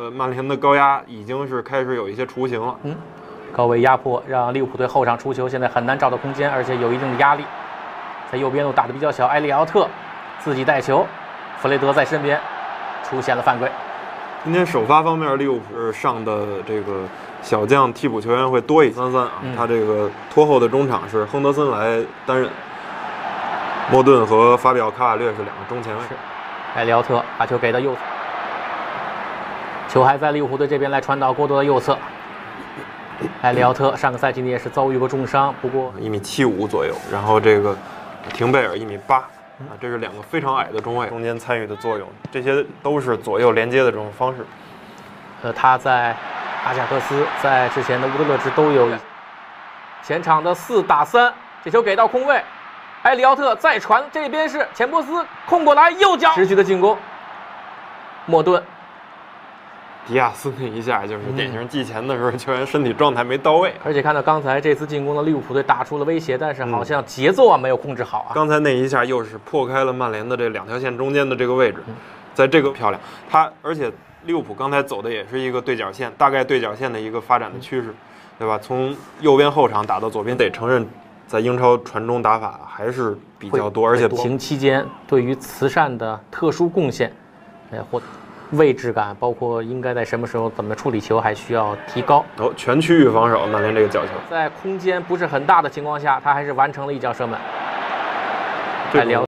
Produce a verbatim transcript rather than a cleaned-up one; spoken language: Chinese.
呃，曼联的高压已经是开始有一些雏形了。 嗯，高位压迫让利物浦队后场出球，现在很难找到空间，而且有一定的压力。在右边路打得比较小，埃利奥特自己带球，弗雷德在身边，出现了犯规。 今天首发方面，利物浦上的这个小将替补球员会多一三三啊，嗯、他这个拖后的中场是亨德森来担任，莫顿和法比奥卡瓦略是两个中前卫。 是，埃利奥特把球给到右侧，球还在利物浦队这边来传导过多的右侧。埃利奥特上个赛季呢也是遭遇过重伤，不过一米七五左右，然后这个廷贝尔一米八。啊，这是两个非常矮的中卫，中间参与的作用，这些都是左右连接的这种方式。 呃，他在阿贾克斯，在之前的乌德勒支都有。前场的四打三，这球给到空位，埃里奥特再传，这边是钱波斯控过来，右脚持续的进攻，莫顿。 迪亚斯那一下就是典型季前的时候，球员身体状态没到位， 而且看到刚才这次进攻的利物浦队打出了威胁，但是好像节奏啊没有控制好啊。 刚才那一下又是破开了曼联的这两条线中间的这个位置，在这个漂亮，他而且利物浦刚才走的也是一个对角线，大概对角线的一个发展的趋势，对吧？从右边后场打到左边，得承认，在英超传中打法还是比较多，而且疫情期间对于慈善的特殊贡献，哎或。位置感，包括应该在什么时候怎么处理球，还需要提高。 哦，全区域防守，曼联这个角球， 在空间不是很大的情况下，他还是完成了一脚射门。 这